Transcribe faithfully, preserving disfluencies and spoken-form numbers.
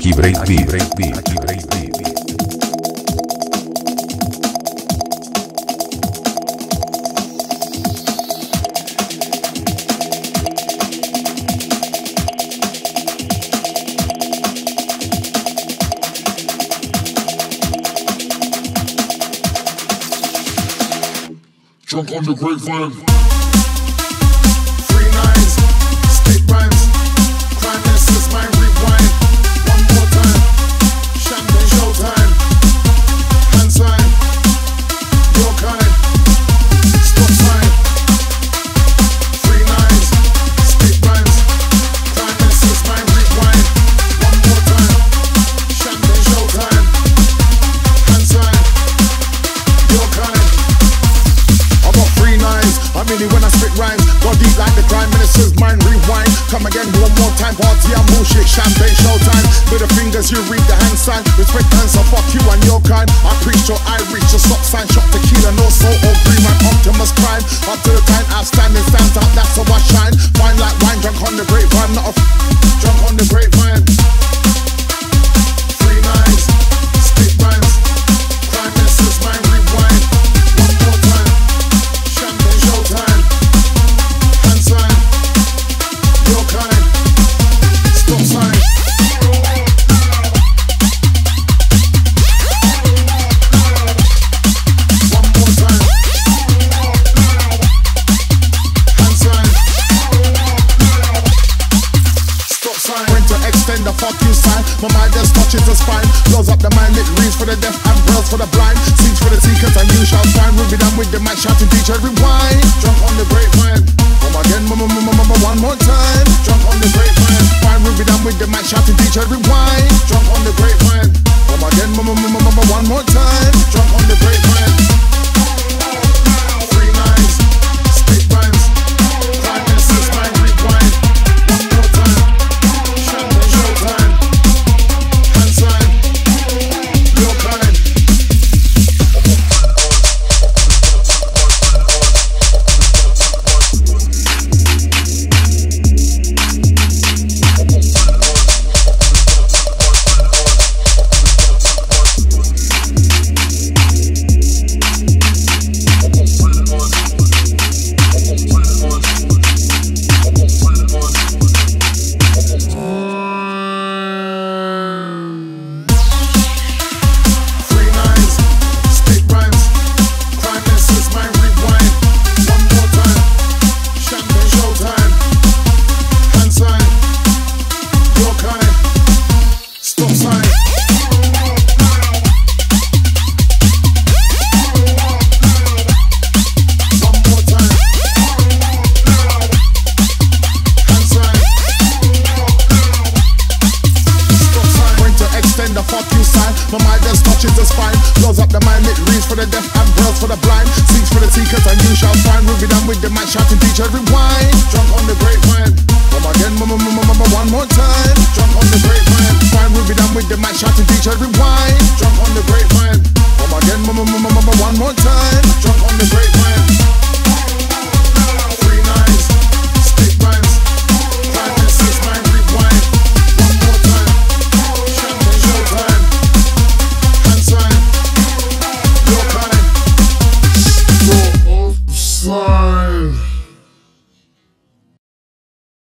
Aqui BreakBeat, BreakBeat, aqui BreakBeat. Drunk on the grapevine. Three nines, stick rhymes. Crime is my rewind. One more time. Champagne showtime. Hand sign. Your kind. Stop sign. Three nines, stick rhymes. Crime is my rewind. One more time. Champagne showtime. Hand sign. Your kind. I got three nines, I'm in it when I spit rhymes. Go deep like the crime minister's mind. Rewind, come again one more time. Party and bullshit, champagne showtime. With the fingers you read the hand sign. Respect hands, so fuck you and your kind. I preach your I reach your stop sign. Shot tequila, no soul or green. My Optimus Prime. Up to the time, outstanding, stands out, that's how I shine. Fine like wine, drunk on the grapevine. Not a f drunk on the grapevine. Three nines, spit rhymes. Crime minister's mind. Rewind, one more time. Champagne showtime. Hand sign. Your kind. Stop sign. One more time. Hand sign. Stop sign. When to extend the fuck you sign. My mind just touches the spine. Blows up the mind, it reads for the deaf and brails for the blind. Seeks for the seekers and you shall find. We'll be done with the man shouting teacher rewind. Drunk on the grapevine. Come again, mama, mama, mama, one more time. Drunk on the grapevine. Fine, we'll be done with the man shouting teacher rewind. Drunk on the grapevine. Come again, mama, mama, mama, one more time. Drunk on the grapevine. Three nines, spit rhymes. Crime minister's mind. Rewind. One more time. Champagne showtime. Hand sign. Your kind. Three nines, spit rhymes. Crime minister's mind. Rewind. One more time. Champagne showtime. Hand sign. Your kind. Stop sign. One more time. Hand sign. Stop sign. When to extend the fuck you sign. My mind just touches the spine. Blows up the mind, it reads for the deaf and brails for the blind. Seeks for the seekers and you shall find. We'll be done with the man shouting teacher rewind. Drunk on the grapevine. Come again, mama, mama, mama, one more time. Drunk on the grapevine. Fine, we'll be done with the man shouting teacher rewind. Drunk on the grapevine. Come again, mama, mama, mama, one more time. Drunk on the grapevine.